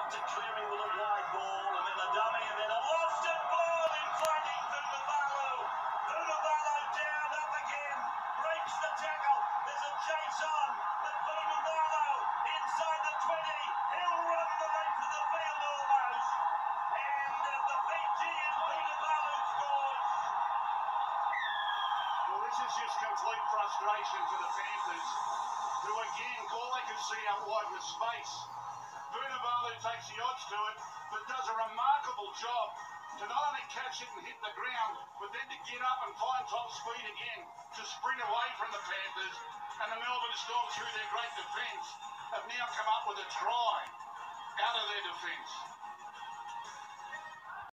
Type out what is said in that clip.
after clearing with a wide ball, and then a dummy, and then a lofted ball in finding Vunivalu. Vunivalu down, up again, breaks the tackle. There's a chase on, but Vunivalu inside the 20. He'll run the length of the field almost. And the Fijian Vunivalu scores. Well, this is just complete frustration for the Panthers, who again, all they could see out wide was space. Vunivalu takes the odds to it, but does a remarkable job to not only catch it and hit the ground, but then to get up and find top speed again to sprint away from the Panthers. And the Melbourne Storm, through their great defence, have now come up with a try out of their defence.